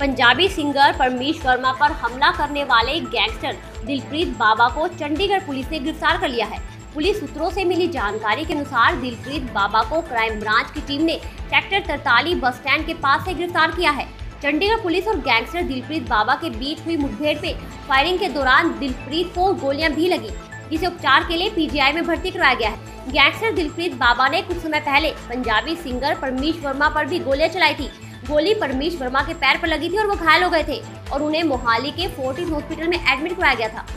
Punjabi singer Parmish Verma पर हमला करने वाले गैंगस्टर दिलप्रीत बाबा को चंडीगढ़ पुलिस ने गिरफ्तार कर लिया है। पुलिस सूत्रों से मिली जानकारी के अनुसार दिलप्रीत बाबा को क्राइम ब्रांच की टीम ने सेक्टर 43 बस स्टैंड के पास से गिरफ्तार किया है। चंडीगढ़ पुलिस और गैंगस्टर दिलप्रीत बाबा के बीच हुई मुठभेड़ में फायरिंग के दौरान दिलप्रीत को गोलियां भी लगी, जिसे उपचार के लिए पीजीआई में भर्ती कराया गया है। गैंगस्टर दिलप्रीत बाबा ने कुछ समय पहले पंजाबी सिंगर परमीश वर्मा पर भी गोलियां चलाई थी। गोली परमीश वर्मा के पैर पर लगी थी और वो घायल हो गए थे और उन्हें मोहाली के फोर्टिस हॉस्पिटल में एडमिट कराया गया था।